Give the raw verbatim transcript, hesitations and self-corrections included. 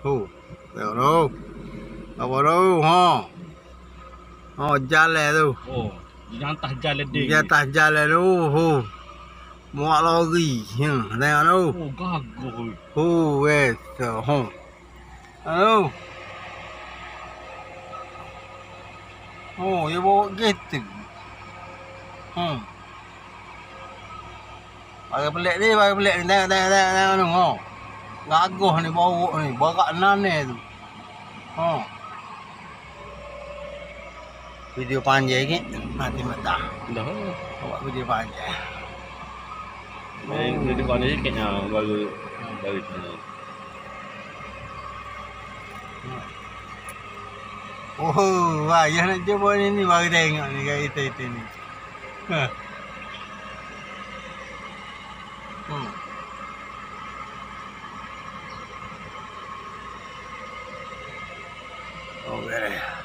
Hu, tengok tu. Apa tu? Ha. Oh, jalan tu. Oh, di atas jalan dia. Di atas jalan tu. Hu. Muak lori. Ha, tengok tu. Oh, gagah. Hu, wes. Hu. Aduh. Oh, dia bawa kereta. Hmm. Bagi pelik ni, bagi pelik ni. Tengok, tengok, tengok, tengok tu. Ha. Gagah ni bawa ni. Barak nane tu. Ha. Video panjang ni. Mati mata. Dah. Buat video panjang. Eh, dia dekat ni sikitnya baru baru sana. Oh, wah, yang nak cuba ni ni baru tengok ni kereta itu ni. Ha. Hmm. Oh, okay.